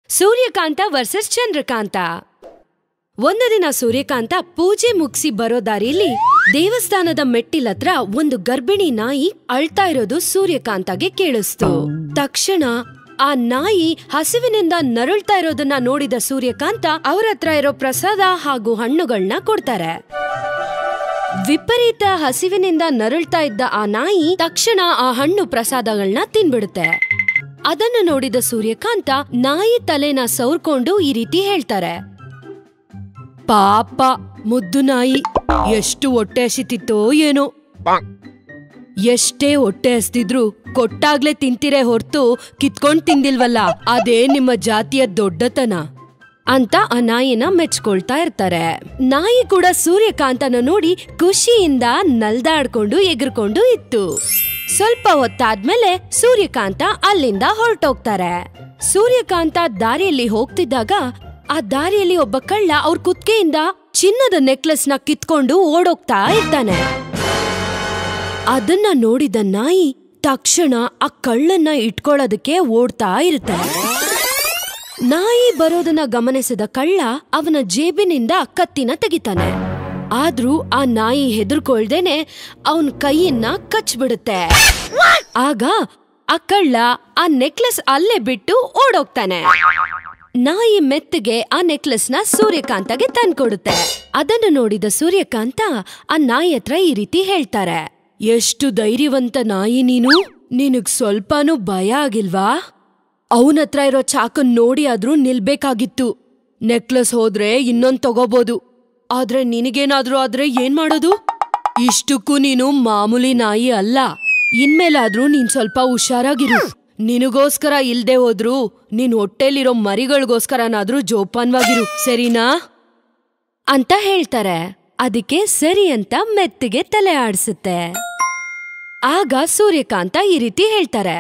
Suryakanta versus Chandrakanta. ಒಂದು ದಿನ ಸೂರ್ಯಕಾಂತ ಪೂಜೆ ಮುಗಿಸಿ ಬರೋ ದಾರಿಯಲ್ಲಿ ದೇವಸ್ಥಾನದ ಮೆಟ್ಟಿಲತ್ರ ಒಂದು ಗರ್ಭಿಣಿ ನಾಯಿ ಅಳ್ತಾ ಇರೋದು ಸೂರ್ಯಕಾಂತಗೆ ಕೇಳಿಸ್ತು. ತಕ್ಷಣ ಆ ನಾಯಿ ಹಸಿವಿನಿಂದ ನರಳ್ತಾ ಇರೋದನ್ನ ನೋಡಿದ ಸೂರ್ಯಕಾಂತ ಅವ್ರ ಹತ್ರ ಇರೋ ಪ್ರಸಾದ ಹಾಗೂ ಹಣ್ಣುಗಳನ್ನ ಕೊಡ್ತಾರೆ. ವಿಪರೀತ ಹಸಿವಿನಿಂದ ನರಳ್ತಾ ಇದ್ದ ಆ ನಾಯಿ ತಕ್ಷಣ ಆ ಹಣ್ಣು ಪ್ರಸಾದಗಳನ್ನ ತಿನ್ಬಿಡುತ್ತೆ. ಅದನ್ನು ನೋಡಿದ ಸೂರ್ಯಕಾಂತ ನಾಯಿ ತಲೆನ ಸವರ್ಕೊಂಡು ಈ ರೀತಿ ಹೇಳ್ತಾರೆ, ಪಾಪ ಮುದ್ದು ನಾಯಿ, ಎಷ್ಟು ಹೊಟ್ಟೆ ಹಸಿತಿತ್ತೋ ಏನೋ. ಎಷ್ಟೇ ಹೊಟ್ಟೆ ಹಸ್ತಿದ್ರು ಕೊಟ್ಟಾಗ್ಲೇ ತಿಂತಿರೇ ಹೊರ್ತು ಕಿತ್ಕೊಂಡ್ ತಿಂದಿಲ್ವಲ್ಲ, ಅದೇ ನಿಮ್ಮ ಜಾತಿಯ ದೊಡ್ಡತನ ಅಂತ ಆ ನಾಯಿನ ಮೆಚ್ಕೊಳ್ತಾ ಇರ್ತಾರೆ. ನಾಯಿ ಕೂಡ ಸೂರ್ಯಕಾಂತನ ನೋಡಿ ಖುಷಿಯಿಂದ ನಲ್ದಾಡ್ಕೊಂಡು ಎಗರ್ಕೊಂಡು ಇತ್ತು. ಸ್ವಲ್ಪ ಹೊತ್ತಾದ್ಮೇಲೆ ಸೂರ್ಯಕಾಂತ ಅಲ್ಲಿಂದ ಹೊರಟೋಗ್ತಾರೆ. ಸೂರ್ಯಕಾಂತ ದಾರಿಯಲ್ಲಿ ಹೋಗ್ತಿದ್ದಾಗ ಆ ದಾರಿಯಲ್ಲಿ ಒಬ್ಬ ಕಳ್ಳ ಅವ್ರ ಕುತ್ತಿಗೆಯಿಂದ ಚಿನ್ನದ ನೆಕ್ಲೆಸ್ ನ ಕಿತ್ಕೊಂಡು ಓಡೋಗ್ತಾ ಇರ್ತಾನೆ. ಅದನ್ನ ನೋಡಿದ ನಾಯಿ ತಕ್ಷಣ ಆ ಕಳ್ಳನ್ನ ಇಟ್ಕೊಳ್ಳೋದಕ್ಕೆ ಓಡ್ತಾ ಇರುತ್ತೆ. ನಾಯಿ ಬರೋದನ್ನ ಗಮನಿಸಿದ ಕಳ್ಳ ಅವನ ಜೇಬಿನಿಂದ ಕತ್ತಿನ ತೆಗಿತಾನೆ. ಆದ್ರೂ ಆ ನಾಯಿ ಹೆದರ್ಕೊಳ್ದೇನೆ ಅವನ್ ಕೈಯನ್ನ ಕಚ್ಬಿಡುತ್ತೆ. ಆಗ ಆ ಕಳ್ಳ ಆ ನೆಕ್ಲೆಸ್ ಅಲ್ಲೇ ಬಿಟ್ಟು ಓಡೋಗ್ತಾನೆ. ನಾಯಿ ಮೆತ್ತಗೆ ಆ ನೆಕ್ಲೆಸ್ ನ ಸೂರ್ಯಕಾಂತಗೆ ತಂದ್ಕೊಡುತ್ತೆ. ಅದನ್ನು ನೋಡಿದ ಸೂರ್ಯಕಾಂತ ಆ ನಾಯಿ ಹತ್ರ ಈ ರೀತಿ ಹೇಳ್ತಾರೆ, ಎಷ್ಟು ಧೈರ್ಯವಂತ ನಾಯಿ ನೀನು, ನಿನಗ್ ಸ್ವಲ್ಪನೂ ಭಯ ಆಗಿಲ್ವಾ? ಅವನತ್ರ ಇರೋ ಚಾಕನ್ ನೋಡಿ ಆದ್ರೂ ನಿಲ್ಬೇಕಾಗಿತ್ತು. ನೆಕ್ಲೆಸ್ ಹೋದ್ರೆ ಇನ್ನೊಂದ್ ತಗೋಬಹುದು, ಆದ್ರೆ ನಿನಗೇನಾದ್ರೂ ಆದ್ರೆ ಏನ್ ಮಾಡೋದು? ಇಷ್ಟಕ್ಕೂ ನೀನು ಮಾಮೂಲಿ ನಾಯಿ ಅಲ್ಲ. ಇನ್ಮೇಲಾದ್ರೂ ನೀನ್ ಸ್ವಲ್ಪ ಹುಷಾರಾಗಿರು. ನಿನಗೋಸ್ಕರ ಇಲ್ದೆ ಹೋದ್ರು ನೀನ್ ಹೊಟ್ಟೆಲಿರೋ ಮರಿಗಳಿಗೋಸ್ಕರನಾದ್ರೂ ಜೋಪಾನ್ವಾಗಿರು, ಸರಿನಾ ಅಂತ ಹೇಳ್ತಾರೆ. ಅದಕ್ಕೆ ಸರಿ ಅಂತ ಮೆತ್ತಿಗೆ ತಲೆ ಆಡ್ಸುತ್ತೆ. ಆಗ ಸೂರ್ಯಕಾಂತ ಈ ರೀತಿ ಹೇಳ್ತಾರೆ,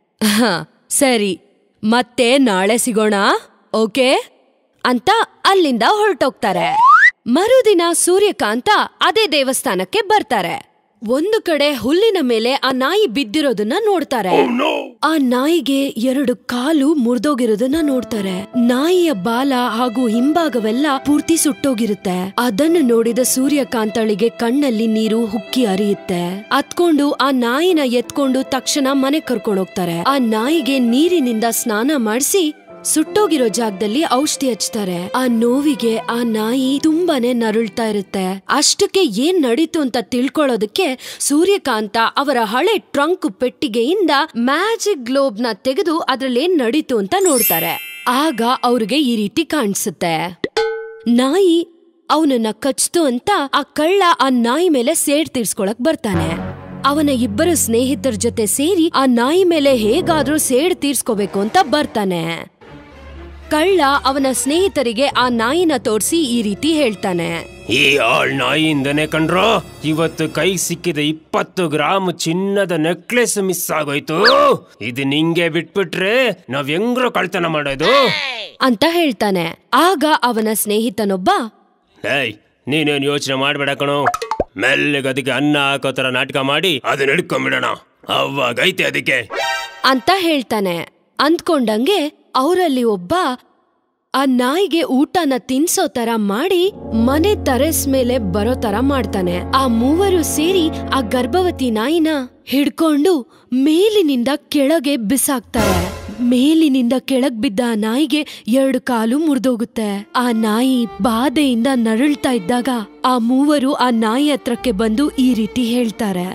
ಸರಿ, ಮತ್ತೆ ನಾಳೆ ಸಿಗೋಣ, ಓಕೆ ಅಂತ ಅಲ್ಲಿಂದ ಹೊರಟೋಗ್ತಾರೆ. ಮರುದಿನ ಸೂರ್ಯಕಾಂತ ಅದೇ ದೇವಸ್ಥಾನಕ್ಕೆ ಬರ್ತಾರೆ. ಒಂದು ಕಡೆ ಹುಲ್ಲಿನ ಮೇಲೆ ಆ ನಾಯಿ ಬಿದ್ದಿರೋದನ್ನ ನೋಡ್ತಾರೆ. ಆ ನಾಯಿಗೆ 2 ಕಾಲು ಮುರಿದೋಗಿರೋದನ್ನ ನೋಡ್ತಾರೆ. ನಾಯಿಯ ಬಾಲ ಹಾಗೂ ಹಿಂಭಾಗವೆಲ್ಲ ಪೂರ್ತಿ ಸುಟ್ಟೋಗಿರುತ್ತೆ. ಅದನ್ನು ನೋಡಿದ ಸೂರ್ಯಕಾಂತಳಿಗೆ ಕಣ್ಣಲ್ಲಿ ನೀರು ಹುಕ್ಕಿ ಹರಿಯುತ್ತೆ. ಅತ್ಕೊಂಡು ಆ ನಾಯಿನ ಎತ್ಕೊಂಡು ತಕ್ಷಣ ಮನೆ ಕರ್ಕೊಂಡು ಹೋಗ್ತಾರೆ. ಆ ನಾಯಿಗೆ ನೀರಿನಿಂದ ಸ್ನಾನ ಮಾಡಿಸಿ ಸುಟ್ಟೋಗಿರೋ ಜಾಗದಲ್ಲಿ ಔಷಧಿ ಹಚ್ತಾರೆ. ಆ ನೋವಿಗೆ ಆ ನಾಯಿ ತುಂಬಾನೇ ನರಳ್ತಾ ಇರುತ್ತೆ. ಅಷ್ಟಕ್ಕೆ ಏನ್ ನಡೀತು ಅಂತ ತಿಳ್ಕೊಳ್ಳೋದಕ್ಕೆ ಸೂರ್ಯಕಾಂತ ಅವರ ಹಳೆ ಟ್ರಂಕ್ ಪೆಟ್ಟಿಗೆಯಿಂದ ಮ್ಯಾಜಿಕ್ ಗ್ಲೋಬ್ ನ ತೆಗೆದು ಅದ್ರಲ್ಲಿ ಏನ್ ನಡೀತು ಅಂತ ನೋಡ್ತಾರೆ. ಆಗ ಅವ್ರಿಗೆ ಈ ರೀತಿ ಕಾಣಿಸುತ್ತೆ, ನಾಯಿ ಅವನನ್ನ ಕಚ್ತು ಅಂತ ಆ ಕಳ್ಳ ಆ ನಾಯಿ ಮೇಲೆ ಸೇಡ್ ತೀರ್ಸ್ಕೊಳಕ್ ಬರ್ತಾನೆ. ಅವನ ಇಬ್ಬರು ಸ್ನೇಹಿತರ ಜೊತೆ ಸೇರಿ ಆ ನಾಯಿ ಮೇಲೆ ಹೇಗಾದ್ರೂ ಸೇಡ್ ತೀರ್ಸ್ಕೋಬೇಕು ಅಂತ ಬರ್ತಾನೆ. ಕಳ್ಳ ಅವನ ಸ್ನೇಹಿತರಿಗೆ ಆ ನಾಯಿನ ತೋರಿಸಿ ಈ ರೀತಿ ಹೇಳ್ತಾನೆ, ಈ ಆಳ್ ನಾಯಿಯಿಂದನೇ ಕಂಡ್ರೋ ಇವತ್ತು ಕೈ ಸಿಕ್ಕಿದ 20 ಗ್ರಾಮ್ ಚಿನ್ನದ ನೆಕ್ಲೆಸ್ ಮಿಸ್ ಆಗೋಯ್ತು. ಇದು ನಿಂಗೆ ಬಿಟ್ಬಿಟ್ರೆ ನಾವ್ ಹೆಂಗ್ರೋ ಕಳ್ತನ ಮಾಡೋದು ಅಂತ ಹೇಳ್ತಾನೆ. ಆಗ ಅವನ ಸ್ನೇಹಿತನೊಬ್ಬ, ಏಯ್ ನೀನೇನ್ ಯೋಚನೆ ಮಾಡ್ಬೇಡ ಕಣೋ, ಮೆಲ್ಲಗೆ ಅದಕ್ಕೆ ಅನ್ನ ಹಾಕೋ ತರ ನಾಟಕ ಮಾಡಿ ಅದನ್ನ ಹಿಡ್ಕೊಂಡ್ಬಿಡೋಣ, ಅವಾಗೈತೆ ಅದಕ್ಕೆ ಅಂತ ಹೇಳ್ತಾನೆ. ಅಂದ್ಕೊಂಡಂಗೆ ಅವರಲ್ಲಿ ಒಬ್ಬ ಆ ನಾಯಿಗೆ ಊಟನ ತಿನ್ಸೋ ತರ ಮಾಡಿ ಮನೆ ಟೆರೆಸ್ ಮೇಲೆ ಬರೋ ತರ ಮಾಡ್ತಾನೆ. ಆ ಮೂವರು ಸೇರಿ ಆ ಗರ್ಭವತಿ ನಾಯಿನ ಹಿಡ್ಕೊಂಡು ಮೇಲಿನಿಂದ ಕೆಳಗೆ ಬಿಸಾಕ್ತಾರೆ. ಮೇಲಿನಿಂದ ಕೆಳಗ್ ಬಿದ್ದ ಆ ನಾಯಿಗೆ 2 ಕಾಲು ಮುರಿದೋಗುತ್ತೆ. ಆ ನಾಯಿ ಬಾಧೆಯಿಂದ ನರಳ್ತಾ ಇದ್ದಾಗ ಆ ಮೂವರು ಆ ನಾಯಿ ಹತ್ರಕ್ಕೆ ಬಂದು ಈ ರೀತಿ ಹೇಳ್ತಾರೆ,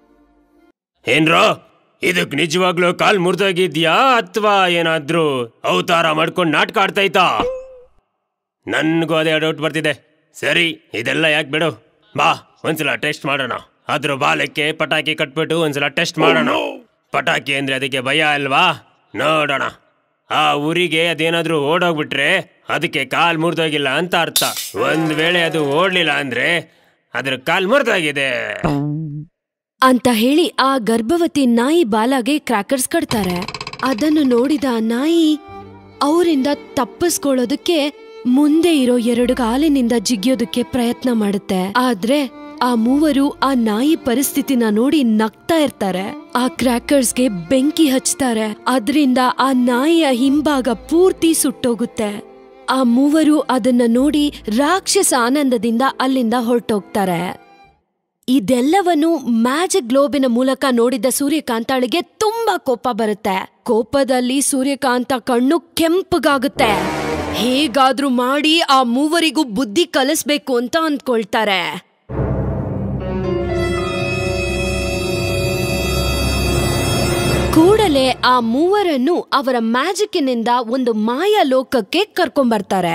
ಏನ್ರೋ ಇದಕ್ ನಿಜವಾಗ್ಲೂ ಕಾಲ್ ಮುರಿದೋಗಿದ್ಯಾ ಅಥವಾ ಏನಾದ್ರೂ ಅವತಾರ ಮಾಡ್ಕೊಂಡು ನಾಟಕ ಆಡ್ತೈತಾ? ನನ್ಗೂ ಅದೇ ಡೌಟ್ ಬರ್ತಿದೆ. ಸರಿ, ಇದೆಲ್ಲ ಯಾಕೆ ಬಿಡು, ಬಾ ಒಂದ್ಸಲ ಟೆಸ್ಟ್ ಮಾಡೋಣ. ಅದ್ರ ಬಾಲಕ್ಕೆ ಪಟಾಕಿ ಕಟ್ಬಿಟ್ಟು ಒಂದ್ಸಲ ಟೆಸ್ಟ್ ಮಾಡೋಣ. ಪಟಾಕಿ ಅಂದ್ರೆ ಅದಕ್ಕೆ ಭಯ ಅಲ್ವಾ? ನೋಡೋಣ. ಆ ಊರಿಗೆ ಅದೇನಾದ್ರೂ ಓಡೋಗ್ಬಿಟ್ರೆ ಅದಕ್ಕೆ ಕಾಲ್ ಮುರಿದೋಗಿಲ್ಲ ಅಂತ ಅರ್ಥ. ಒಂದ್ ವೇಳೆ ಅದು ಓಡ್ಲಿಲ್ಲ ಅಂದ್ರೆ ಅದ್ರ ಕಾಲ್ ಮುರಿದೋಗಿದೆ ಅಂತ ಹೇಳಿ ಆ ಗರ್ಭವತಿ ನಾಯಿ ಬಾಲಾಗೆ ಕ್ರ್ಯಾಕರ್ಸ್ ಕಟ್ತಾರೆ. ಅದನ್ನು ನೋಡಿದ ನಾಯಿ ಅವರಿಂದ ತಪ್ಪಿಸ್ಕೊಳ್ಳೋದಕ್ಕೆ ಮುಂದೆ ಇರೋ 2 ಕಾಲಿನಿಂದ ಜಿಗಿಯೋದಕ್ಕೆ ಪ್ರಯತ್ನ ಮಾಡುತ್ತೆ. ಆದ್ರೆ ಆ ಮೂವರು ಆ ನಾಯಿ ಪರಿಸ್ಥಿತಿನ ನೋಡಿ ನಗ್ತಾ ಇರ್ತಾರೆ. ಆ ಕ್ರ್ಯಾಕರ್ಸ್ಗೆ ಬೆಂಕಿ ಹಚ್ತಾರೆ. ಅದ್ರಿಂದ ಆ ನಾಯಿಯ ಹಿಂಭಾಗ ಪೂರ್ತಿ ಸುಟ್ಟೋಗುತ್ತೆ. ಆ ಮೂವರು ಅದನ್ನ ನೋಡಿ ರಾಕ್ಷಸ ಆನಂದದಿಂದ ಅಲ್ಲಿಂದ ಹೊರಟೋಗ್ತಾರೆ. ಇದೆಲ್ಲವನ್ನು ಮ್ಯಾಜಿಕ್ ಗ್ಲೋಬಿನ ಮೂಲಕ ನೋಡಿದ ಸೂರ್ಯಕಾಂತಾಳಿಗೆ ತುಂಬಾ ಕೋಪ ಬರುತ್ತೆ. ಕೋಪದಲ್ಲಿ ಸೂರ್ಯಕಾಂತ ಕಣ್ಣು ಕೆಂಪಗಾಗುತ್ತೆ. ಹೇಗಾದ್ರೂ ಮಾಡಿ ಆ ಮೂವರಿಗೂ ಬುದ್ಧಿ ಕಲಿಸ್ಬೇಕು ಅಂತ ಅಂದ್ಕೊಳ್ತಾರೆ. ಕೂಡಲೇ ಆ ಮೂವರನ್ನು ಅವರ ಮ್ಯಾಜಿಕ್ನಿಂದ ಒಂದು ಮಾಯಾ ಲೋಕಕ್ಕೆ ಕರ್ಕೊಂಡ್ಬರ್ತಾರೆ.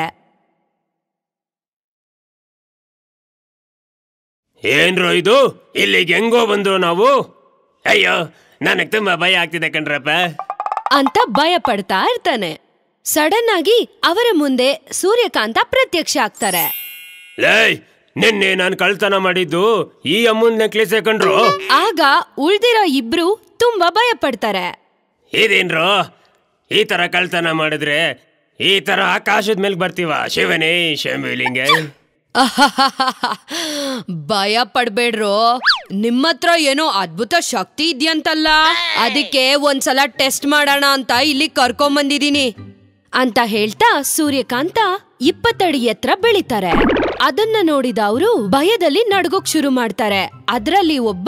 ಏನ್ರೋ ಇದು, ಇಲ್ಲಿಗೆ ಹೆಂಗೋ ಬಂದ್ರು ನಾವು? ಅಯ್ಯೋ, ನನಗ್ ತುಂಬಾ ಭಯ ಆಗ್ತಿದೆ ಕಣ್ರಪ್ಪ ಅಂತ ಭಯ ಪಡ್ತಾ ಇರ್ತಾನೆ. ಸಡನ್ ಆಗಿ ಅವರ ಮುಂದೆ ಸೂರ್ಯಕಾಂತ ಪ್ರತ್ಯಕ್ಷ ಆಗ್ತಾರೆ. ಲೇ, ನಿನ್ನೆ ನಾನು ಕಳ್ತನ ಮಾಡಿದ್ದು ಈ ಅಮ್ಮನ್ ನೆಕ್ಲೆಸ್ ಕಂಡ್ರು. ಆಗ ಉಳ್ದಿರೋ ಇಬ್ರು ತುಂಬಾ ಭಯ ಪಡ್ತಾರೆ. ಇದೇನ್ರೋ, ಈ ತರ ಕಳ್ತನ ಮಾಡಿದ್ರೆ ಈ ತರ ಆಕಾಶದ ಮೇಲೆ ಬರ್ತೀವ? ಶಿವನೇ ಶಂಭುಲಿಂಗ. ಭಯ ಪಡ್ಬೇಡ್ರೋ, ನಿಮ್ಮತ್ರ ಏನೋ ಅದ್ಭುತ ಶಕ್ತಿ ಇದೆಯಂತಲ್ಲ, ಅದಕ್ಕೆ ಒಂದ್ಸಲ ಟೆಸ್ಟ್ ಮಾಡೋಣ ಅಂತ ಇಲ್ಲಿ ಕರ್ಕೊಂಬಂದಿದೀನಿ ಅಂತ ಹೇಳ್ತಾ ಸೂರ್ಯಕಾಂತ 20 ಅಡಿ ಎತ್ತರ ಬೆಳಿತಾರೆ. ಅದನ್ನ ನೋಡಿದ ಅವರು ಭಯದಲ್ಲಿ ನಡ್ಗೋಕ್ ಶುರು ಮಾಡ್ತಾರೆ. ಅದ್ರಲ್ಲಿ ಒಬ್ಬ,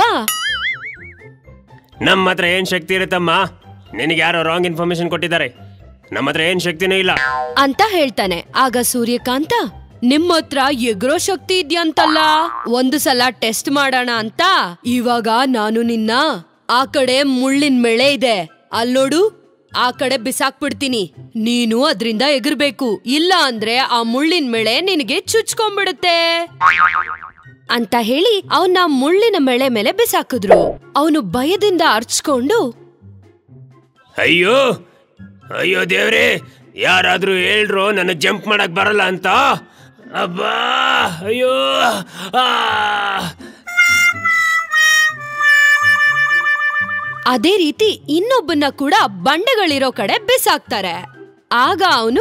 ನಮ್ಮ ಹತ್ರ ಏನ್ ಶಕ್ತಿ ಇರುತ್ತಮ್ಮ? ನಿನಗೆ ಯಾರೋ ರಾಂಗ್ ಇನ್ಫಾರ್ಮೇಶನ್ ಕೊಟ್ಟಿದ್ದಾರೆ. ನಮ್ಮ ಹತ್ರ ಏನ್ ಶಕ್ತಿನೂ ಇಲ್ಲ ಅಂತ ಹೇಳ್ತಾನೆ. ಆಗ ಸೂರ್ಯಕಾಂತ, ನಿಮ್ಮ ಹತ್ರ ಎಗ್ರೋ ಶಕ್ತಿ ಇದೆಯಂತಲ್ಲ, ಒಂದು ಸಲ ಟೆಸ್ಟ್ ಮಾಡೋಣ ಅಂತ ಇವಾಗ ನಾನು ನಿನ್ನ ಆ ಕಡೆ ಮುಳ್ಳಿನ ಮೇಳೆ ಇದೆ ಅಲ್ಲೋಡು, ಆ ಕಡೆ ಬಿಸಾಕ್ಬಿಡ್ತೀನಿ. ನೀನು ಅದ್ರಿಂದ ಎಗರ್ಬೇಕು, ಇಲ್ಲ ಅಂದ್ರೆ ಆ ಮುಳ್ಳಿನ ಮೇಳೆ ನಿನಗೆ ಚುಚ್ಕೊಂಡ್ಬಿಡುತ್ತೆ ಅಂತ ಹೇಳಿ ಅವನ್ನ ಮುಳ್ಳಿನ ಮೇಳೆ ಮೇಲೆ ಬಿಸಾಕಿದ್ರು. ಅವನು ಭಯದಿಂದ ಅರ್ಚ್ಕೊಂಡು, ಅಯ್ಯೋ ಅಯ್ಯೋ ದೇವ್ರೆ, ಯಾರಾದ್ರೂ ಹೇಳ್ರು ನನ್ನ ಜಂಪ್ ಮಾಡಕ್ ಬರಲ್ಲ ಅಂತ. ಅಬ್ಬಾ, ಅಯ್ಯೋ. ಅದೇ ರೀತಿ ಇನ್ನೊಬ್ಬನ್ನ ಕೂಡ ಬಂಡೆಗಳಿರೋ ಕಡೆ ಬಿಸಾಕ್ತಾರೆ. ಆಗ ಅವನು,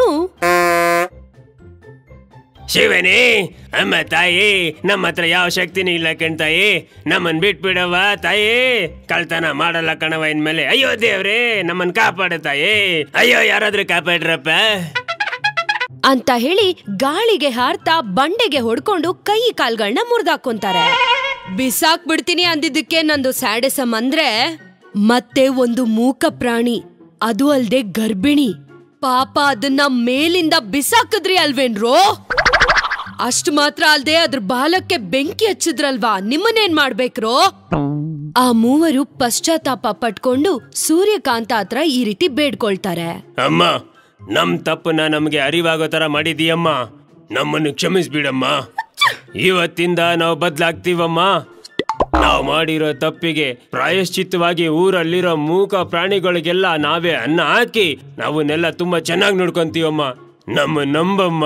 ಶಿವನೇ, ಅಮ್ಮ ತಾಯಿ, ನಮ್ಮ ಹತ್ರ ಯಾವ ಶಕ್ತಿನೂ ಇಲ್ಲ ಕಣ್ತಾಯಿ, ನಮ್ಮನ್ ಬಿಟ್ಬಿಡವ ತಾಯಿ, ಕಳ್ತನ ಮಾಡಲ್ಲ ಕಣವ ಇನ್ಮೇಲೆ. ಅಯ್ಯೋ ದೇವ್ರೇ, ನಮ್ಮನ್ ಕಾಪಾಡ ತಾಯಿ, ಅಯ್ಯೋ ಯಾರಾದ್ರೂ ಕಾಪಾಡ್ರಪ್ಪ ಅಂತ ಹೇಳಿ ಗಾಳಿಗೆ ಹಾರ್ತಾ ಬಂಡೆಗೆ ಹೊಡ್ಕೊಂಡು ಕೈ ಕಾಲ್ಗಳನ್ನ ಮುರಿದಾಕೊಂತಾರೆ. ಬಿಸಾಕ್ ಬಿಡ್ತೀನಿ ಅಂದಿದ್ದಕ್ಕೆ ನಂದು ಸ್ಯಾಡಿಸಮ್ ಅಂದ್ರೆ ಮತ್ತೆ ಒಂದು ಮೂಕ ಪ್ರಾಣಿ, ಅದು ಅಲ್ದೆ ಗರ್ಭಿಣಿ. ಪಾಪ ಅದನ್ನ ಮೇಲಿಂದ ಬಿಸಾಕಿದ್ರಿ ಅಲ್ವೇನ್ರೋ? ಅಷ್ಟು ಮಾತ್ರ ಅಲ್ದೆ ಅದ್ರ ಬಾಲಕ್ಕೆ ಬೆಂಕಿ ಹಚ್ಚಿದ್ರಲ್ವಾ, ನಿಮ್ಮನ್ನೇನ್ ಮಾಡ್ಬೇಕ್ರೋ? ಆ ಮೂವರು ಪಶ್ಚಾತ್ತಾಪ ಪಟ್ಕೊಂಡು ಸೂರ್ಯಕಾಂತ ಹತ್ರ ಈ ರೀತಿ ಬೇಡ್ಕೊಳ್ತಾರೆ. ಅಮ್ಮ, ನಮ್ ತಪ್ಪನ್ನ ನಮ್ಗೆ ಅರಿವಾಗೋ ತರ ಮಾಡಿದೀಯಮ್ಮ, ನಮ್ಮನ್ನು ಕ್ಷಮಿಸ್ಬಿಡಮ್ಮ. ಇವತ್ತಿಂದ ನಾವು ಬದ್ಲಾಗ್ತೀವಮ್ಮ. ನಾವು ಮಾಡಿರೋ ತಪ್ಪಿಗೆ ಪ್ರಾಯಶ್ಚಿತ್ತವಾಗಿ ಊರಲ್ಲಿರೋ ಮೂಕ ಪ್ರಾಣಿಗಳಿಗೆಲ್ಲ ನಾವೇ ಅನ್ನ ಹಾಕಿ ನಾವನ್ನೆಲ್ಲ ತುಂಬಾ ಚೆನ್ನಾಗಿ ನೋಡ್ಕೊಂತೀವಮ್ಮ. ನಮ್ಮ ನಂಬಮ್ಮ.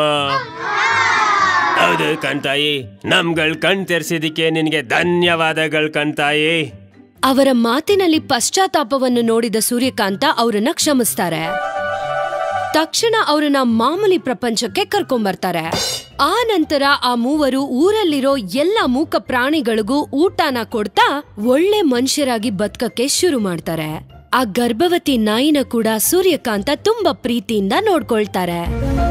ಹೌದು ಕಣ್ತಾಯಿ, ನಮ್ಗಳ್ ಕಣ್ ತೆರೆಸಿದಕ್ಕೆ ನಿನಗೆ ಧನ್ಯವಾದಗಳು ಕಣ್ತಾಯಿ. ಅವರ ಮಾತಿನಲ್ಲಿ ಪಶ್ಚಾತ್ತಾಪವನ್ನು ನೋಡಿದ ಸೂರ್ಯಕಾಂತ ಅವರನ್ನ ಕ್ಷಮಿಸ್ತಾರೆ. ತಕ್ಷಣ ಅವರನ್ನ ಮಾಮೂಲಿ ಪ್ರಪಂಚಕ್ಕೆ ಕರ್ಕೊಂಡ್ಬರ್ತಾರೆ. ಆ ನಂತರ ಆ ಮೂವರು ಊರಲ್ಲಿರೋ ಎಲ್ಲ ಮೂಕ ಪ್ರಾಣಿಗಳಿಗೂ ಊಟನ ಕೊಡ್ತಾ ಒಳ್ಳೆ ಮನುಷ್ಯರಾಗಿ ಬದುಕಕ್ಕೆ ಶುರು ಮಾಡ್ತಾರೆ. ಆ ಗರ್ಭವತಿ ನಾಯಿನ ಕೂಡ ಸೂರ್ಯಕಾಂತ ತುಂಬಾ ಪ್ರೀತಿಯಿಂದ ನೋಡ್ಕೊಳ್ತಾರೆ.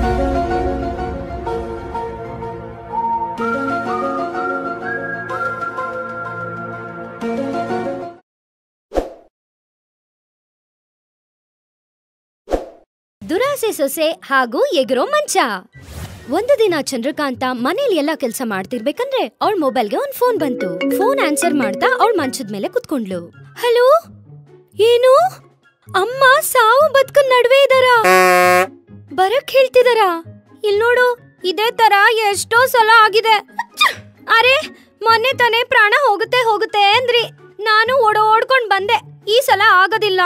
ದುರಾಸೆ ಸೊಸೆ ಹಾಗೂ ಎಗರೋ ಮಂಚ. ಒಂದು ದಿನ ಚಂದ್ರಕಾಂತ ಮನೇಲಿ ಎಲ್ಲಾ ಕೆಲಸ ಮಾಡ್ತಿರ್ಬೇಕಂದ್ರೆ ಅವಳ ಮೊಬೈಲ್ಗೆ ಒಂದ್ ಫೋನ್ ಬಂತು. ಫೋನ್ ಆನ್ಸರ್ ಮಾಡ್ತಾ ಅವಳ ಮಂಚದ ಮೇಲೆ ಕುತ್ಕೊಂಡ್ಲು. ಹಲೋ, ಏನು? ಅಮ್ಮ ಸಾವು ಬದುಕು ನಡುವೆ ಇದಾರಾ? ಬರಕ್ ಹೇಳ್ತಿದಾರ? ಇಲ್ ನೋಡು, ಇದೇ ತರ ಎಷ್ಟೋ ಸಲ ಆಗಿದೆ. ಅರೆ, ಮೊನ್ನೆ ತಾನೇ ಪ್ರಾಣ ಹೋಗುತ್ತೆ ಹೋಗುತ್ತೆ ಅಂದ್ರಿ, ನಾನು ಓಡೋಡ್ಕೊಂಡ್ ಬಂದೆ. ಈ ಸಲ ಆಗೋದಿಲ್ಲ.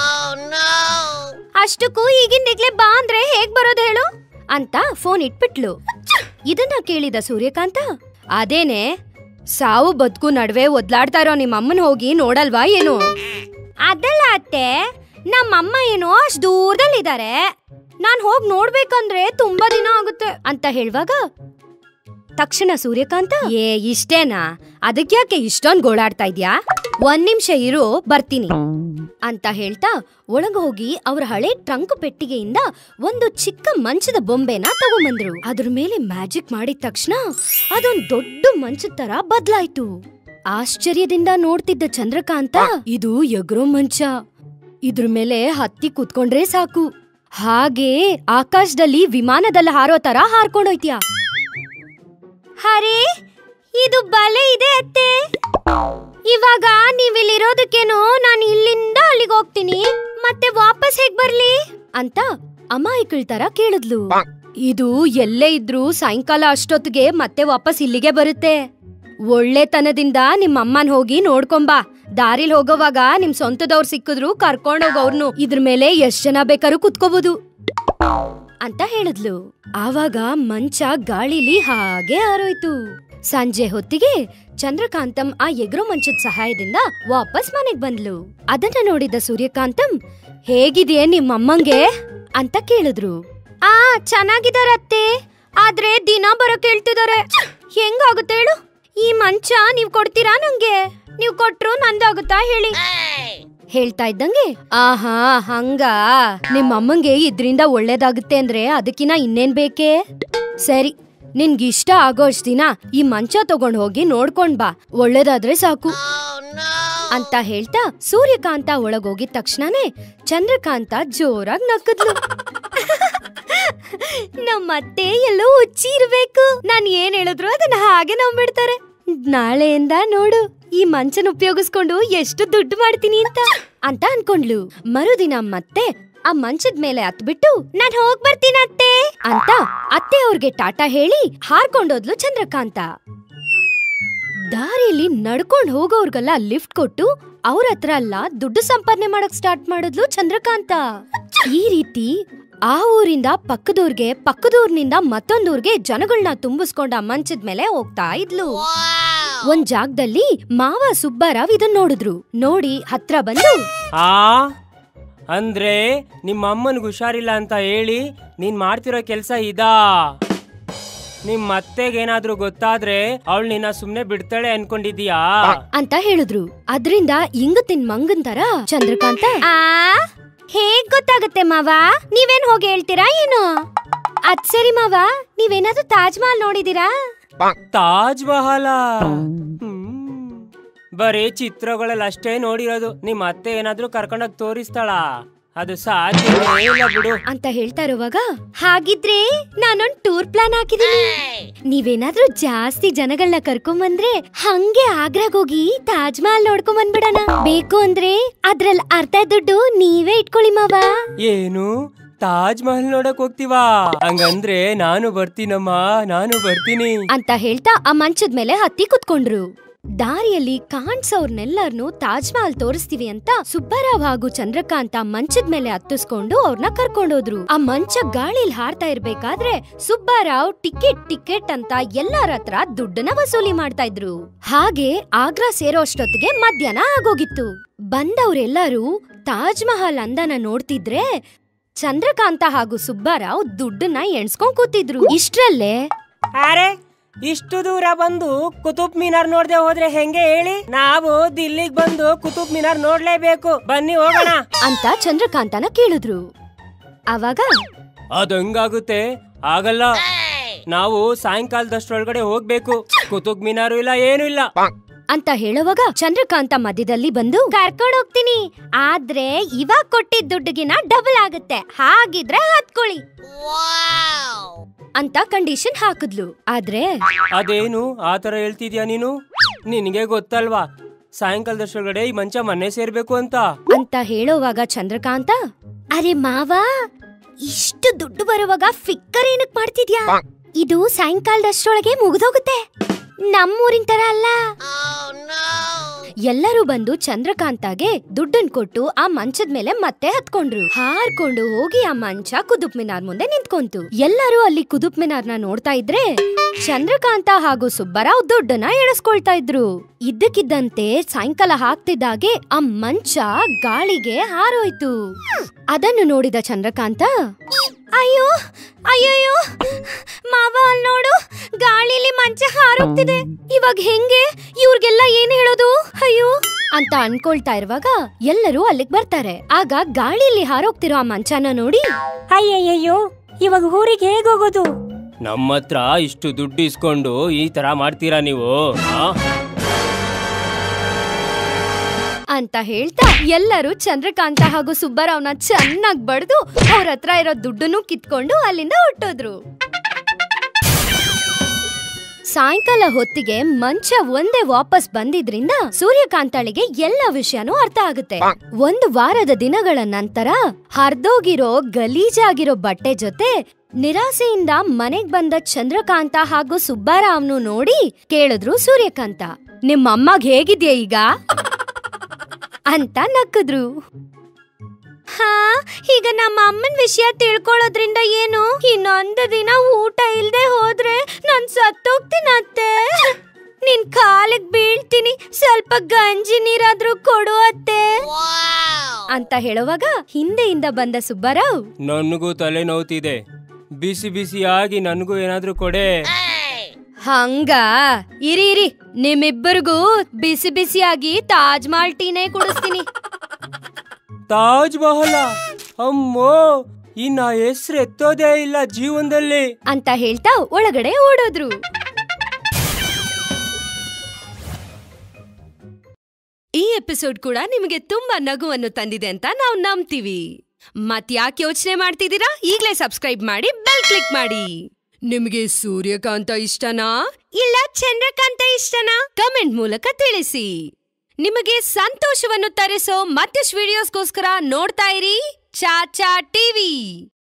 ಅಷ್ಟಕ್ಕೂ ಈಗಿಂದೀಗ್ಲೇ ಬಾ ಅಂದ್ರೆ ಹೇಗ್ ಬರೋದು ಹೇಳು ಅಂತ ಫೋನ್ ಇಟ್ಬಿಟ್ಲು. ಇದನ್ನ ಕೇಳಿದ ಸೂರ್ಯಕಾಂತ, ಅದೇನೆ, ಸಾವು ಬದುಕು ನಡುವೆ ಒದ್ಲಾಡ್ತಾ ಇರೋ ನಿಮ್ಮಮ್ಮನ್ ಹೋಗಿ ನೋಡಲ್ವಾ ಏನು? ಅದಲ್ಲ ಅತ್ತೆ, ನಮ್ಮಮ್ಮ ಏನೋ ಅಷ್ಟ್ ದೂರದಲ್ಲಿದ್ದಾರೆ, ನಾನ್ ಹೋಗ್ ನೋಡ್ಬೇಕಂದ್ರೆ ತುಂಬಾ ದಿನ ಆಗುತ್ತೆ ಅಂತ ಹೇಳುವಾಗ ತಕ್ಷಣ ಸೂರ್ಯಕಾಂತ ಇಷ್ಟೇನಾ, ಅದಕ್ಯಾಕೆ ಇಷ್ಟೊಂದ್ ಗೋಳಾಡ್ತಾ ಇದ್ಯಾ, 1 ನಿಮಿಷ ಇರು ಬರ್ತೀನಿ ಅಂತ ಹೇಳ್ತಾ ಒಳಗ ಹೋಗಿ ಅವ್ರ ಹಳೆ ಟ್ರಂಕ್ ಪೆಟ್ಟಿಗೆಯಿಂದ ಒಂದು ಚಿಕ್ಕ ಮಂಚದ ಬೊಂಬೆನ ತಗೊಂಬಂದ್ರು. ಅದ್ರ ಮೇಲೆ ಮ್ಯಾಜಿಕ್ ಮಾಡಿದ ತಕ್ಷಣ ಅದೊಂದ್ ದೊಡ್ಡ ಮಂಚದ ತರ ಬದ್ಲಾಯ್ತು. ಆಶ್ಚರ್ಯದಿಂದ ನೋಡ್ತಿದ್ದ ಚಂದ್ರಕಾಂತ, ಇದು ಎಗ್ರೋ ಮಂಚ, ಇದ್ರ ಮೇಲೆ ಹತ್ತಿ ಕೂತ್ಕೊಂಡ್ರೆ ಸಾಕು, ಹಾಗೆ ಆಕಾಶದಲ್ಲಿ ವಿಮಾನದಲ್ಲಿ ಹಾರೋ ತರ ಹಾರ್ಕೊಂಡೋಯ್ತ್ಯಾ. ಹರೇ, ಇದು ಬಲೆ ಇದೆ ಅತ್ತೆ. ಇವಾಗ ನೀವಿಲ್ಲಿರೋದಕ್ಕೇನೋ ನಾನು ಇಲ್ಲಿಂದ ಅಲ್ಲಿಗೆ ಹೋಗ್ತೀನಿ, ಮತ್ತೆ ವಾಪಸ್ ಹೇಗ್ ಬರ್ಲಿ ಅಂತ ಅಮಾಯಕಳ ತರ ಕೇಳಿದ್ಲು. ಇದು ಎಲ್ಲೇ ಇದ್ರೂ ಸಾಯಂಕಾಲ ಅಷ್ಟೊತ್ತಿಗೆ ಮತ್ತೆ ವಾಪಸ್ ಇಲ್ಲಿಗೆ ಬರುತ್ತೆ. ಒಳ್ಳೆತನದಿಂದ ನಿಮ್ಮಮ್ಮನ್ ಹೋಗಿ ನೋಡ್ಕೊಂಬಾ. ದಾರಿಲ್ ಹೋಗೋವಾಗ ನಿಮ್ ಸ್ವಂತದವ್ರು ಸಿಕ್ಕಿದ್ರು ಕರ್ಕೊಂಡೋಗವ್ರನ್ನು, ಇದ್ರ ಮೇಲೆ ಎಷ್ಟ್ ಜನ ಬೇಕಾದ್ರೂ ಕುತ್ಕೋಬಹುದು ಅಂತ ಹೇಳಿದ್ಲು. ಆವಾಗ ಮಂಚ ಗಾಳಿಲಿ ಹಾಗೆ ಹಾರೋಯ್ತು. ಸಂಜೆ ಹೊತ್ತಿಗೆ ಚಂದ್ರಕಾಂತಂ ಆ ಎಗ್ರೋ ಮಂಚದ ಸಹಾಯದಿಂದ ವಾಪಸ್ ಮನೆಗ್ ಬಂದ್ಲು. ಅದನ್ನ ನೋಡಿದ ಸೂರ್ಯಕಾಂತಂ, ಹೇಗಿದೆಯೇ ನಿಮ್ಮಮ್ಮಂಗೆ ಅಂತ ಕೇಳಿದ್ರು. ಚೆನ್ನಾಗಿದಾರತ್ತೆ, ಆದ್ರೆ ದಿನ ಬರೋಕ್ ಹೇಳ್ತಿದಾರೆ. ಹೆಂಗಾಗುತ್ತೆ ಹೇಳು, ಈ ಮಂಚ ನೀವ್ ಕೊಡ್ತೀರಾ ನಂಗೆ? ನೀವ್ ಕೊಟ್ರು ನಂದಾಗುತ್ತಾ ಹೇಳಿ. ಹೇಳ್ತಾ ಇದ್ದಂಗೆ, ಆಹಾ ಹಂಗ, ನಿಮ್ಮಮ್ಮಂಗೆ ಇದ್ರಿಂದ ಒಳ್ಳೇದಾಗುತ್ತೆ ಅಂದ್ರೆ ಅದಕ್ಕಿನ ಇನ್ನೇನ್ ಬೇಕೇ? ಸರಿ, ನಿನ್ಗಿಷ್ಟ ಆಗೋ ಅಷ್ಟ್ ದಿನ ಈ ಮಂಚ ತಗೊಂಡ್ ಹೋಗಿ ನೋಡ್ಕೊಂಡ್ ಬಾ, ಒಳ್ಳೇದಾದ್ರೆ ಸಾಕು ಅಂತ ಹೇಳ್ತಾ ಸೂರ್ಯಕಾಂತ ಒಳಗೋಗಿದ ತಕ್ಷಣನೇ ಚಂದ್ರಕಾಂತ ಜೋರಾಗಿ ನಕ್ಕದ್ಲು. ನಮ್ಮತ್ತೆ ಎಲ್ಲೋ ಹುಚ್ಚಿ ಇರ್ಬೇಕು, ನಾನ್ ಏನ್ ಹೇಳಿದ್ರು ಅದನ್ನ ಹಾಗೆ ನಂಬಿಡ್ತಾರೆ. ನಾಳೆಯಿಂದ ನೋಡು ಈ ಮಂಚನ ಉಪಯೋಗಿಸ್ಕೊಂಡು ಎಷ್ಟು ದುಡ್ಡು ಮಾಡ್ತೀನಿ ಅಂತ ಅನ್ಕೊಂಡ್ಲು. ಮರುದಿನ ಮತ್ತೆ ಆ ಮಂಚದ ಮೇಲೆ ಹತ್ಬಿಟ್ಟು ನಾನ್ ಹೋಗ್ ಬರ್ತೀನಿ ಅತ್ತೆ ಅಂತ ಅತ್ತೆ ಅವ್ರಿಗೆ ಟಾಟಾ ಹೇಳಿ ಹಾರ್ಕೊಂಡೋದ್ಲು ಚಂದ್ರಕಾಂತ. ದಾರಿಯಲ್ಲಿ ನಡ್ಕೊಂಡ್ ಹೋಗೋರ್ಗೆಲ್ಲ ಲಿಫ್ಟ್ ಕೊಟ್ಟು ಅವ್ರ ಹತ್ರ ಎಲ್ಲ ದುಡ್ಡು ಸಂಪಾದನೆ ಮಾಡಕ್ ಸ್ಟಾರ್ಟ್ ಮಾಡಿದ್ಲು ಚಂದ್ರಕಾಂತ. ಈ ರೀತಿ ಆ ಊರಿಂದ ಪಕ್ಕದೂರ್ಗೆ, ಪಕ್ಕದೂರ್ನಿಂದ ಮತ್ತೊಂದೂರ್ಗೆ ಜನಗಳನ್ನ ತುಂಬಿಸ್ಕೊಂಡ ಮಂಚದ ಮೇಲೆ ಹೋಗ್ತಾ ಇದ್ಲು. ಒಂದ್ ಜಾಗದಲ್ಲಿ ಮಾವ ಸುಬ್ಬಾರಾವ್ ಇದನ್ ನೋಡಿದ್ರು. ನೋಡಿ ಹತ್ರ ಬಂದು, ಅಂದ್ರೆ ನಿಮ್ಮ ಅಮ್ಮನಿಗೆ ಹುಷಾರಿಲ್ಲ ಅಂತ ಹೇಳಿ ನೀನ್ ಮಾಡ್ತಿರೋ ಕೆಲ್ಸ ಇದಾ? ನಿಮ್ ಮತ್ತೆಗೇನಾದ್ರೂ ಗೊತ್ತಾದ್ರೆ ಅವಳು ನಿನ್ನ ಸುಮ್ನೆ ಬಿಡ್ತಾಳೆ ಅನ್ಕೊಂಡಿದೀಯಾ ಅಂತ ಹೇಳಿದ್ರು. ಅದ್ರಿಂದ ಇಂಗತಿನ್ ಮಂಗನ್ ತರ ಚಂದ್ರಕಾಂತ, ಹೇಗ್ ಗೊತ್ತಾಗತ್ತೆ ಮಾವ? ನೀವೇನ್ ಹೋಗಿ ಹೇಳ್ತೀರಾ ಏನು? ಅದ್ ಸರಿ ಮಾವ, ನೀವೇನಾದ್ರೂ ತಾಜ್ ಮಹಲ್ ನೋಡಿದೀರಾ? ತಾಜ್ ಮಹಲ ಬರೀ ಚಿತ್ರಗಳಲ್ಲಿ ಅಷ್ಟೇ ನೋಡಿರೋದು. ನಿಮ್ ಅತ್ತೆ ಏನಾದ್ರೂ ಕರ್ಕೊಂಡೋಗಿ ತೋರಿಸ್ತಾಳ? ಅದು ಸಾಧ್ಯವೇ ಇಲ್ಲ ಬಿಡು ಅಂತ ಹೇಳ್ತಾ ಇರುವಾಗ, ಹಾಗಿದ್ರೆ ನಾನೊಂದ್ ಟೂರ್ ಪ್ಲಾನ್ ಹಾಕಿದೀನಿ. ನೀವೇನಾದ್ರೂ ಜಾಸ್ತಿ ಜನಗಳನ್ನ ಕರ್ಕೊಂಬಂದ್ರೆ ಹಂಗೆ ಆಗ್ರಾಗೋಗಿ ತಾಜ್ ಮಹಲ್ ನೋಡ್ಕೊಂಡ್ ಬಂದ್ಬಿಡಣ. ಬೇಕು ಅಂದ್ರೆ ಅದ್ರಲ್ಲಿ ಅರ್ಧ ದುಡ್ಡು ನೀವೇ ಇಟ್ಕೊಳ್ಳಿ ಮಾವ. ಏನು, ತಾಜ್ ಮಹಲ್ ನೋಡಕ್ ಹೋಗ್ತೀವಾ? ಹಂಗಂದ್ರೆ ನಾನು ಬರ್ತೀನಮ್ಮ, ನಾನು ಬರ್ತೀನಿ ಅಂತ ಹೇಳ್ತಾ ಆ ಮಂಚದ ಮೇಲೆ ಹತ್ತಿ ಕುತ್ಕೊಂಡ್ರು. ದಾರಿಯಲ್ಲಿ ಕಾಣ್ಸೋರ್ನೆಲ್ಲರ್ನು ತಾಜ್ ಮಹಲ್ ತೋರಿಸ್ತೀವಿ ಅಂತ ಸುಬ್ಬಾರಾವ್ ಹಾಗೂ ಚಂದ್ರಕಾಂತ ಮಂಚದ ಮೇಲೆ ಹತ್ತಿಸ್ಕೊಂಡು ಅವ್ರನ್ನ ಕರ್ಕೊಂಡೋದ್ರು. ಆ ಮಂಚ ಗಾಳಿಲ್ ಹಾರ್ತಾ ಇರ್ಬೇಕಾದ್ರೆ ಸುಬ್ಬಾರಾವ್ ಟಿಕೆಟ್ ಅಂತ ಎಲ್ಲಾರ ಹತ್ರ ದುಡ್ಡನ್ನ ವಸೂಲಿ ಮಾಡ್ತಾ ಇದ್ರು. ಹಾಗೆ ಆಗ್ರಾ ಸೇರೋ ಅಷ್ಟೊತ್ತಿಗೆ ಮಧ್ಯಾಹ್ನ ಆಗೋಗಿತ್ತು. ಬಂದವ್ರೆಲ್ಲರೂ ತಾಜ್ ಮಹಲ್ ಅಂದನ ನೋಡ್ತಿದ್ರೆ ಚಂದ್ರಕಾಂತ ಹಾಗೂ ಸುಬ್ಬಾರಾವ್ ದುಡ್ಡನ್ನ ಎಣ್ಸ್ಕೊಂಡ್ ಕೂತಿದ್ರು. ಇಷ್ಟ್ರಲ್ಲೇ, ಅರೆ ಇಷ್ಟು ದೂರ ಬಂದು ಕುತುಬ್ ಮಿನಾರ್ ನೋಡ್ದೆ ಹೋದ್ರೆ ಹೆಂಗೆ ಹೇಳಿ? ನಾವು ದಿಲ್ಲಿಗ್ ಬಂದು ಕುತುಬ್ ಮಿನಾರ್ ನೋಡ್ಲೇಬೇಕು, ಬನ್ನಿ ಹೋಗೋಣ ಅಂತ ಚಂದ್ರಕಾಂತನ ಕೇಳಿದ್ರು. ಅವಾಗ ಅದಂಗಾಗುತ್ತೆ? ಆಗಲ್ಲ, ನಾವು ಸಾಯಂಕಾಲದಷ್ಟ್ರೊಳಗಡೆ ಹೋಗ್ಬೇಕು. ಕುತುಬ್ ಮಿನಾರು ಇಲ್ಲ, ಏನು ಇಲ್ಲ ಅಂತ ಹೇಳುವಾಗ ಚಂದ್ರಕಾಂತ ಮಧ್ಯದಲ್ಲಿ ಬಂದು, ಕರ್ಕೊಂಡ್ ಹೋಗ್ತೀನಿ, ಆದ್ರೆ ಇವಾಗ ಕೊಟ್ಟಿದ್ದ ದುಡ್ಡಿಗಿನ ಡಬಲ್ ಆಗುತ್ತೆ, ಹಾಗಿದ್ರೆ ಹತ್ಕೊಳ್ಳಿ ಅಂತ ಕಂಡೀಷನ್ ಹಾಕಿದ್ಲು. ಆದ್ರೆ ಅದೇನು ಆತರ ಹೇಳ್ತಿದ್ಯಾ ನೀನು? ನಿನಗೆ ಗೊತ್ತಲ್ವಾ ಸಾಯಂಕಾಲದಷ್ಟೊಳಗಡೆ ಈ ಮಂಚ ಮನೆ ಸೇರ್ಬೇಕು ಅಂತ ಹೇಳೋವಾಗ ಚಂದ್ರಕಾಂತ, ಅರೆ ಮಾವ, ಇಷ್ಟು ದುಡ್ಡು ಬರುವಾಗ ಫಿಕ್ಕರ್ ಏನಕ್ ಮಾಡ್ತಿದ್ಯಾ? ಇದು ಸಾಯಂಕಾಲದಷ್ಟೊಳಗೆ ಮುಗಿದೋಗುತ್ತೆ, ನಮ್ಮೂರಿನ ತರ ಅಲ್ಲ. ಎಲ್ಲರೂ ಬಂದು ಚಂದ್ರಕಾಂತಗೆ ದುಡ್ಡನ್ ಕೊಟ್ಟು ಆ ಮಂಚದ ಮೇಲೆ ಮತ್ತೆ ಹತ್ಕೊಂಡ್ರು. ಹಾರ್ಕೊಂಡು ಹೋಗಿ ಆ ಮಂಚ ಕುತುಬ್ ಮಿನಾರ್ ಮುಂದೆ ನಿಂತ್ಕೊಂತು. ಎಲ್ಲರೂ ಅಲ್ಲಿ ಕುತುಬ್ ಮಿನಾರ್ನ ನೋಡ್ತಾ ಇದ್ರೆ ಚಂದ್ರಕಾಂತ ಹಾಗೂ ಸುಬ್ಬರಾವ್ ದುಡ್ಡನ್ನ ಎಣಿಸ್ಕೊಳ್ತಾ ಇದ್ರು. ಇದ್ದಕ್ಕಿದ್ದಂತೆ ಸಾಯಂಕಾಲ ಆಗ್ತಿದ್ದಾಗೆ ಆ ಮಂಚ ಗಾಳಿಗೆ ಹಾರೋಯ್ತು. ಅದನ್ನು ನೋಡಿದ ಚಂದ್ರಕಾಂತ, ಅಯ್ಯೋ ಅಯ್ಯಯ್ಯೋ ಮಾವ, ಅಲ್ಲಿ ನೋಡು, ಗಾಳಿಲಿ ಮಂಚ ಹಾರೋಗ್ತಿದೆ. ಇವಾಗ ಹೆಂಗೆ? ಇವ್ರಿಗೆಲ್ಲ ಏನ್ ಹೇಳೋದು? ಅಯ್ಯೋ ಅಂತ ಅನ್ಕೊಳ್ತಾ ಇರುವಾಗ ಎಲ್ಲರೂ ಅಲ್ಲಿಗೆ ಬರ್ತಾರೆ. ಆಗ ಗಾಳಿಲಿ ಹಾರೋಗ್ತಿರೋ ಆ ಮಂಚನ ನೋಡಿ, ಅಯ್ಯಯ್ಯೋ, ಇವಾಗ ಊರಿಗೆ ಹೇಗ್ ಹೋಗೋದು? ನಮ್ಮ ಹತ್ರ ಇಷ್ಟು ದುಡ್ಡು ಇಸ್ಕೊಂಡು ಈ ತರ ಮಾಡ್ತೀರಾ ನೀವು? ಅಂತ ಹೇಳ್ತಾ ಎಲ್ಲರೂ ಚಂದ್ರಕಾಂತ ಹಾಗೂ ಸುಬ್ಬರಾವ್ನ ಚೆನ್ನಾಗ್ ಬಡ್ದು ಅವ್ರ ಹತ್ರ ಇರೋ ದುಡ್ಡನ್ನು ಕಿತ್ಕೊಂಡು ಅಲ್ಲಿಂದ ಹೊಟ್ಟೋದ್ರು. ಸಾಯಂಕಾಲ ಹೊತ್ತಿಗೆ ಮಂಚ ಒಂದೇ ವಾಪಸ್ ಬಂದಿದ್ರಿಂದ ಸೂರ್ಯಕಾಂತಳಿಗೆ ಎಲ್ಲ ವಿಷಯನೂ ಅರ್ಥ ಆಗುತ್ತೆ. 1 ವಾರದ ದಿನಗಳ ನಂತರ ಹರ್ದೋಗಿರೋ ಗಲೀಜಾಗಿರೋ ಬಟ್ಟೆ ಜೊತೆ ನಿರಾಸೆಯಿಂದ ಮನೆಗ್ ಬಂದ ಚಂದ್ರಕಾಂತ ಹಾಗೂ ಸುಬ್ಬರಾವ್ನು ನೋಡಿ ಕೇಳಿದ್ರು ಸೂರ್ಯಕಾಂತ, ನಿಮ್ಮಮ್ಮಗ್ ಹೇಗಿದ್ಯಾ ಈಗ ಅಂತ ನಕ್ಕಿದ್ರು. ಹಾ, ಈಗ ನಮ್ಮ ಅಮ್ಮನ ವಿಷಯ ತಿಳ್ಕೊಳ್ಳೋದ್ರಿಂದ ಏನು? ಇನ್ನೊಂದು ದಿನ ಊಟ ಇಲ್ದೆ ಹೋದ್ರೆ ನಾನ್ ಸತ್ತೋಗ್ತೀನತ್ತೆ. ನಿನ್ ಕಾಲಿಗೆ ಬೀಳ್ತೀನಿ, ಸ್ವಲ್ಪ ಗಂಜಿ ನೀರಾದ್ರೂ ಕೊಡು ಅತ್ತೆ ಅಂತ ಹೇಳುವಾಗ ಹಿಂದೆಯಿಂದ ಬಂದ ಸುಬ್ಬರಾವ್, ನನಗೂ ತಲೆ ನೋವ್ತಿದೆ, ಬಿಸಿ ಬಿಸಿಯಾಗಿ ನನಗೂ ಏನಾದ್ರೂ ಕೊಡೆ. ಹಂಗ ಇರಿ, ನಿಮ್ಮಿಬ್ಬರಿಗೂ ಬಿಸಿ ಬಿಸಿಯಾಗಿ ತಾಜ್ ಮಹಲ್ ಟೀನೇ ಕುಡಿಸ್ತೀನಿ. ತಾಜ್ ಮಹಲ? ಅಮ್ಮೋ, ಇನ್ನ ಹೆಸ್ರು ಎತ್ತೋದೇ ಇಲ್ಲ ಜೀವನದಲ್ಲಿ ಅಂತ ಹೇಳ್ತಾ ಒಳಗಡೆ ಓಡೋದ್ರು. ಈ ಎಪಿಸೋಡ್ ಕೂಡ ನಿಮಗೆ ತುಂಬಾ ನಗುವನ್ನು ತಂದಿದೆ ಅಂತ ನಾವು ನಂಬ್ತೀವಿ. ಮತ್ ಯಾಕೆ ಯೋಚನೆ ಮಾಡ್ತಿದ್ದೀರಾ? ಈಗ್ಲೇ ಸಬ್ಸ್ಕ್ರೈಬ್ ಮಾಡಿ, ಬೆಲ್ ಕ್ಲಿಕ್ ಮಾಡಿ. ನಿಮಗೆ ಸೂರ್ಯಕಾಂತ ಇಷ್ಟನಾ ಇಲ್ಲ ಚಂದ್ರಕಾಂತ ಇಷ್ಟನಾ? ಕಮೆಂಟ್ ಮೂಲಕ ತಿಳಿಸಿ. ನಿಮಗೆ ಸಂತೋಷವನ್ನು ತರಿಸೋ ಮತ್ತಷ್ಟು ವಿಡಿಯೋಸ್ಗೋಸ್ಕರ ನೋಡ್ತಾ ಇರಿ ಚಾಚಾ ಟಿವಿ.